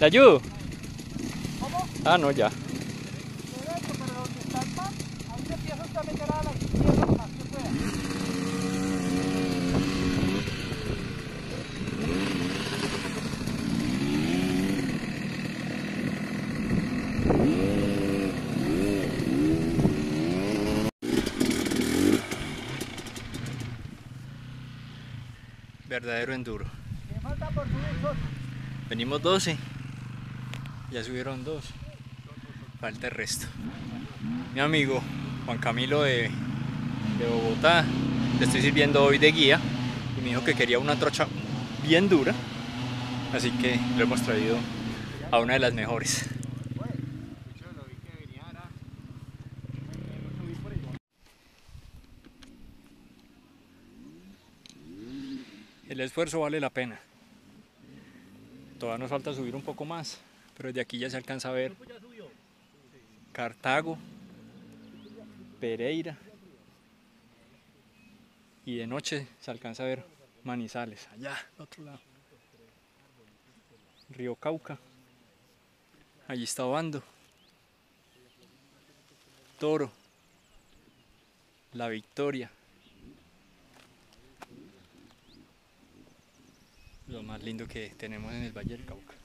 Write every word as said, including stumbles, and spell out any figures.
¿Le ayudo? ¿Cómo? Ah, no, ya. Derecho, pero donde está el mar, ahí se empieza usted a meter a la izquierda lo más que pueda. Verdadero enduro. ¿Qué falta por subir, socio? Venimos doce. Ya subieron dos. Falta el resto. Mi amigo Juan Camilo de, de Bogotá. Le estoy sirviendo hoy de guía. Y me dijo que quería una trocha bien dura. Así que lo hemos traído a una de las mejores. El esfuerzo vale la pena. Todavía nos falta subir un poco más, pero desde aquí ya se alcanza a ver Cartago, Pereira y de noche se alcanza a ver Manizales, allá al otro lado. Río Cauca, allí está Obando, Toro, La Victoria. Lo más lindo que tenemos en el Valle del Cauca.